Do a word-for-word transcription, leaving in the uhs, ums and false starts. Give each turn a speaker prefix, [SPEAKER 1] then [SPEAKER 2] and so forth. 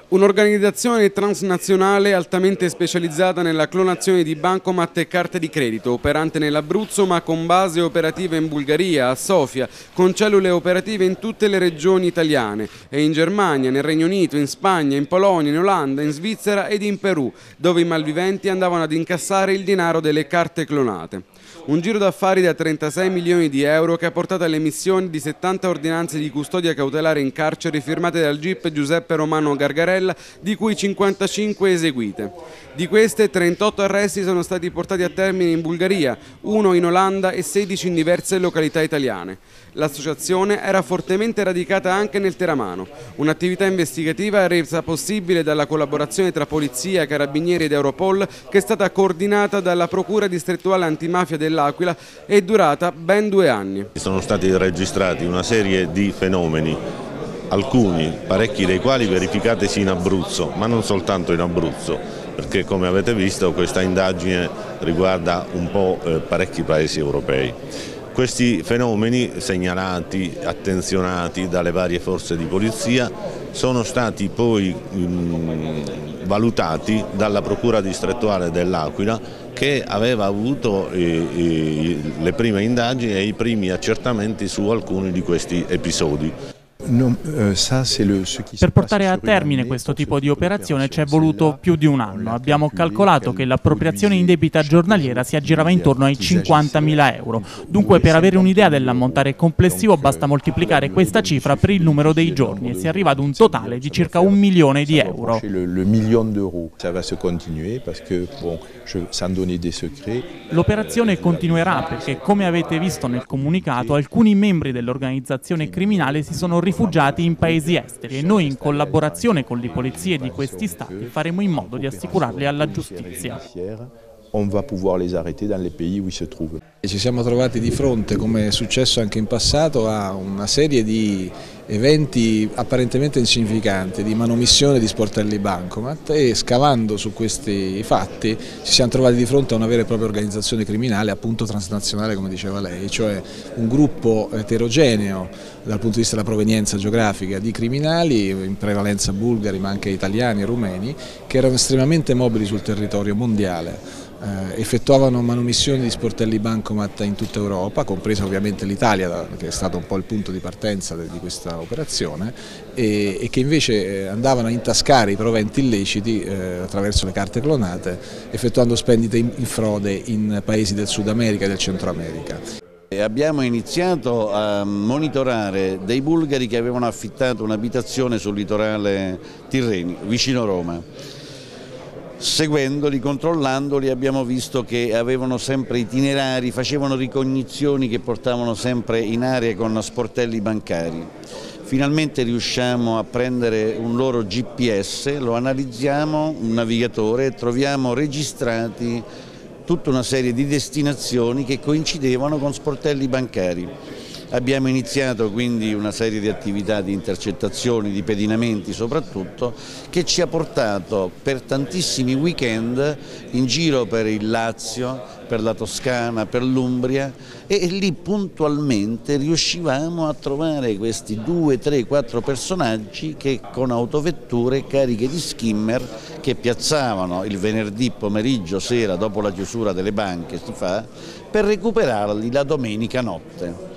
[SPEAKER 1] Un'organizzazione transnazionale altamente specializzata nella clonazione di bancomat e carte di credito, operante nell'Abruzzo ma con base operativa in Bulgaria, a Sofia, con cellule operative in tutte le regioni italiane e in Germania, nel Regno Unito, in Spagna, in Polonia, in Olanda, in Svizzera ed in Perù, dove i malviventi andavano ad incassare il denaro delle carte clonate. Un giro d'affari da trentasei milioni di euro che ha portato all'emissione di settanta ordinanze di custodia cautelare in carcere firmate dal G I P Giuseppe Romano Gargarella, di cui cinquantacinque eseguite. Di queste, trentotto arresti sono stati portati a termine in Bulgaria, uno in Olanda e sedici in diverse località italiane. L'associazione era fortemente radicata anche nel Teramano. Un'attività investigativa resa possibile dalla collaborazione tra Polizia, Carabinieri ed Europol, che è stata coordinata dalla Procura distrettuale antimafia dell'Aquila e è durata ben due anni.
[SPEAKER 2] Sono stati registrati una serie di fenomeni, alcuni, parecchi dei quali verificatisi in Abruzzo, ma non soltanto in Abruzzo, perché come avete visto questa indagine riguarda un po' eh, parecchi paesi europei. Questi fenomeni, segnalati, attenzionati dalle varie forze di polizia, sono stati poi mh, valutati dalla Procura distrettuale dell'Aquila, che aveva avuto eh, eh, le prime indagini e i primi accertamenti su alcuni di questi episodi.
[SPEAKER 3] Per portare a termine questo tipo di operazione ci è voluto più di un anno. Abbiamo calcolato che l'appropriazione indebita giornaliera si aggirava intorno ai cinquantamila euro. Dunque, per avere un'idea dell'ammontare complessivo basta moltiplicare questa cifra per il numero dei giorni e si arriva ad un totale di circa un milione di euro. L'operazione continuerà perché, come avete visto nel comunicato, alcuni membri dell'organizzazione criminale si sono rifugiati in paesi esteri e noi, in collaborazione con le polizie di questi stati, faremo in modo di assicurarli alla giustizia.
[SPEAKER 4] On va pouvoir les arrêter dans les pays où ils se trouvent.
[SPEAKER 5] Ci siamo trovati di fronte, come è successo anche in passato, a una serie di eventi apparentemente insignificanti, di manomissione di sportelli bancomat, e scavando su questi fatti ci siamo trovati di fronte a una vera e propria organizzazione criminale, appunto transnazionale, come diceva lei, cioè un gruppo eterogeneo dal punto di vista della provenienza geografica di criminali, in prevalenza bulgari ma anche italiani e rumeni, che erano estremamente mobili sul territorio mondiale. Eh, effettuavano manomissioni di sportelli bancomat in tutta Europa, compresa ovviamente l'Italia, che è stato un po' il punto di partenza di questa operazione, e, e che invece eh, andavano a intascare i proventi illeciti eh, attraverso le carte clonate, effettuando spendite in, in frode in paesi del Sud America e del Centro America.
[SPEAKER 6] Abbiamo iniziato a monitorare dei bulgari che avevano affittato un'abitazione sul litorale tirrenico, vicino Roma. Seguendoli, controllandoli, abbiamo visto che avevano sempre itinerari, facevano ricognizioni che portavano sempre in area con sportelli bancari. Finalmente riusciamo a prendere un loro G P S, lo analizziamo, un navigatore, e troviamo registrati tutta una serie di destinazioni che coincidevano con sportelli bancari. Abbiamo iniziato quindi una serie di attività di intercettazioni, di pedinamenti soprattutto, che ci ha portato per tantissimi weekend in giro per il Lazio, per la Toscana, per l'Umbria, e lì puntualmente riuscivamo a trovare questi due, tre, quattro personaggi che con autovetture cariche di skimmer che piazzavano il venerdì pomeriggio, sera, dopo la chiusura delle banche si fa, per recuperarli la domenica notte.